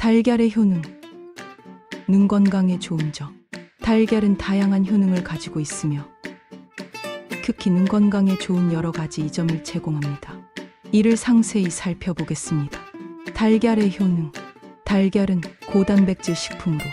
달걀의 효능. 눈 건강에 좋은 점. 달걀은 다양한 효능을 가지고 있으며 특히 눈 건강에 좋은 여러 가지 이점을 제공합니다. 이를 상세히 살펴보겠습니다. 달걀의 효능. 달걀은 고단백질 식품으로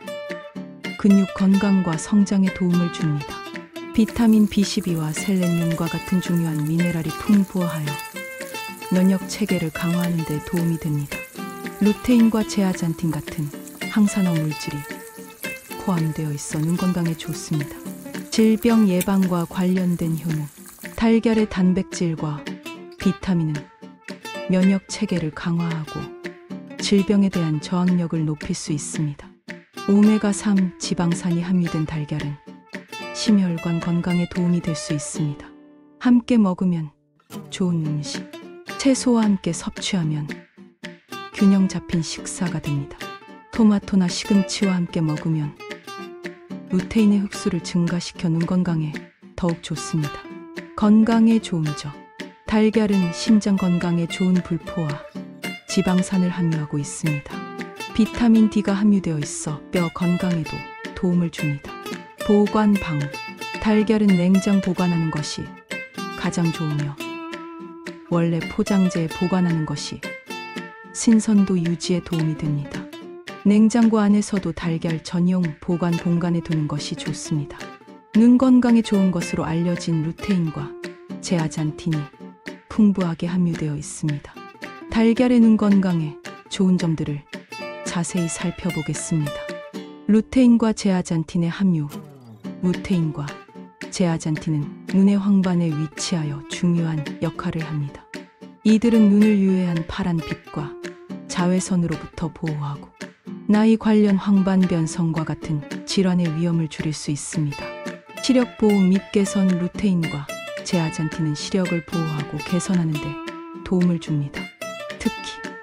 근육 건강과 성장에 도움을 줍니다. 비타민 B12와 셀레늄과 같은 중요한 미네랄이 풍부하여 면역 체계를 강화하는 데 도움이 됩니다. 루테인과 제아잔틴 같은 항산화 물질이 포함되어 있어 눈 건강에 좋습니다. 질병 예방과 관련된 효능. 달걀의 단백질과 비타민은 면역 체계를 강화하고 질병에 대한 저항력을 높일 수 있습니다. 오메가3 지방산이 함유된 달걀은 심혈관 건강에 도움이 될 수 있습니다. 함께 먹으면 좋은 음식. 채소와 함께 섭취하면 균형 잡힌 식사가 됩니다. 토마토나 시금치와 함께 먹으면 루테인의 흡수를 증가시켜 눈 건강에 더욱 좋습니다. 건강에 좋은 점. 달걀은 심장 건강에 좋은 불포화 지방산을 함유하고 있습니다. 비타민 D가 함유되어 있어 뼈 건강에도 도움을 줍니다. 보관 방법. 달걀은 냉장 보관하는 것이 가장 좋으며 원래 포장재에 보관하는 것이 신선도 유지에 도움이 됩니다. 냉장고 안에서도 달걀 전용 보관 공간에 두는 것이 좋습니다. 눈 건강에 좋은 것으로 알려진 루테인과 제아잔틴이 풍부하게 함유되어 있습니다. 달걀의 눈 건강에 좋은 점들을 자세히 살펴보겠습니다. 루테인과 제아잔틴의 함유. 루테인과 제아잔틴은 눈의 황반에 위치하여 중요한 역할을 합니다. 이들은 눈을 유해한 파란 빛과 자외선으로부터 보호하고 나이 관련 황반변성과 같은 질환의 위험을 줄일 수 있습니다. 시력 보호 및 개선. 루테인과 제아잔틴은 시력을 보호하고 개선하는 데 도움을 줍니다. 특히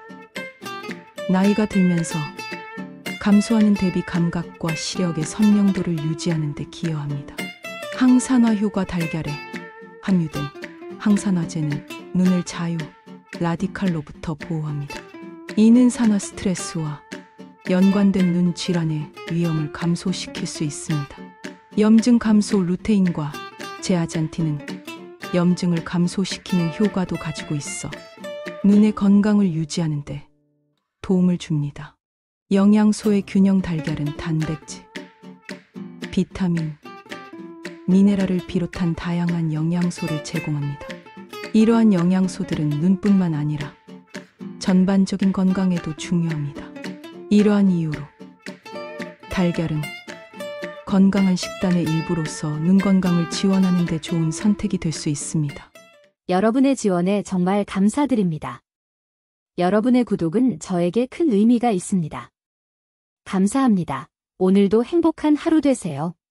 나이가 들면서 감소하는 대비 감각과 시력의 선명도를 유지하는 데 기여합니다. 항산화 효과. 달걀에 함유된 항산화제는 눈을 자유 라디칼로부터 보호합니다. 이는 산화 스트레스와 연관된 눈 질환의 위험을 감소시킬 수 있습니다. 염증 감소. 루테인과 제아잔틴은 염증을 감소시키는 효과도 가지고 있어 눈의 건강을 유지하는 데 도움을 줍니다. 영양소의 균형. 달걀은 단백질, 비타민, 미네랄을 비롯한 다양한 영양소를 제공합니다. 이러한 영양소들은 눈뿐만 아니라 전반적인 건강에도 중요합니다. 이러한 이유로 달걀은 건강한 식단의 일부로서 눈 건강을 지원하는 데 좋은 선택이 될 수 있습니다. 여러분의 지원에 정말 감사드립니다. 여러분의 구독은 저에게 큰 의미가 있습니다. 감사합니다. 오늘도 행복한 하루 되세요.